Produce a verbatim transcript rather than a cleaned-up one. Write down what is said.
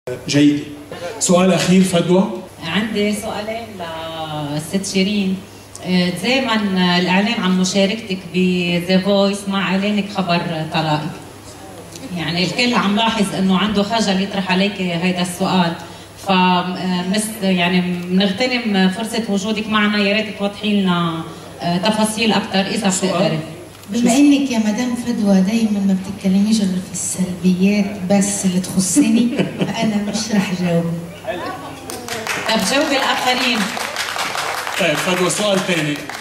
جيدة. سؤال أخير فدوى. عندي سؤالين لست شيرين. دائما الإعلان عن مشاركتك بذا فويس مع إعلانك خبر طلاقك. يعني الكل عم لاحظ إنه عنده خجل يطرح عليك هيدا السؤال. فمس يعني بنغتنم فرصة وجودك معنا، يا ريت توضحي لنا تفاصيل أكثر إذا بتقدري. بما انك يا مدام فدوى دايما ما بتتكلميش غير في السلبيات بس اللي تخصني، فانا مش رح جاوب. طب جاوبي الاخرين. طيب فدوى سؤال ثاني.